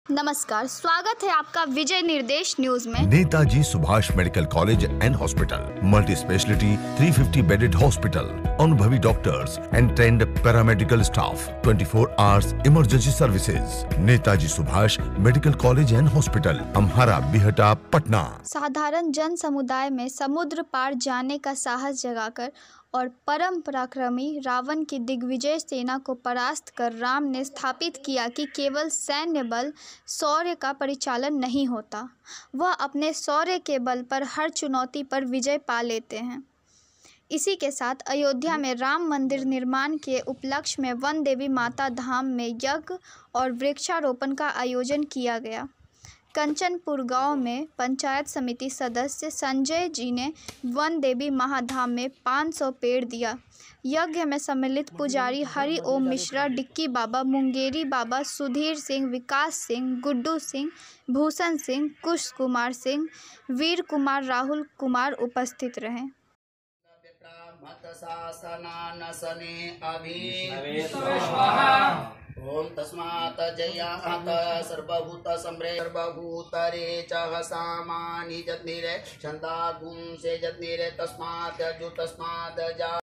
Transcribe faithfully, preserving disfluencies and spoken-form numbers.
नमस्कार, स्वागत है आपका विजय निर्देश न्यूज में। Netaji Subhash medical college and hospital, multi specialty three fifty bedded hospital, अनुभवी doctors and trained paramedical staff, twenty four hours emergency services. Netaji Subhash medical college and hospital, Amhara, Bihta, Patna. साधारण जन समुदाय में समुद्र पार जाने का साहस जगाकर और परम पराक्रमी रावण की दिग्विजय सेना को परास्त कर राम ने स्थापित किया कि केवल सैन्य बल शौर्य का परिचालन नहीं होता, वह अपने शौर्य के बल पर हर चुनौती पर विजय पा लेते हैं। इसी के साथ अयोध्या में राम मंदिर निर्माण के उपलक्ष्य में वन देवी माता धाम में यज्ञ और वृक्षारोपण का आयोजन किया गया। कंचनपुर गांव में पंचायत समिति सदस्य संजय जी ने वन देवी महाधाम में पाँच सौ पेड़ दिया। यज्ञ में सम्मिलित पुजारी हरि ओम मिश्रा, डिक्की बाबा, मुंगेरी बाबा, सुधीर सिंह, विकास सिंह, गुड्डू सिंह, भूषण सिंह, कुश कुमार सिंह, वीर कुमार, राहुल कुमार उपस्थित रहे। ओम तस्मात् जयात सर्वभूत सम्रे सर्वभूतरे च सामानि जत्निरे छन्दागुं से जत्निरे तस्मात् जु तस्मात् जा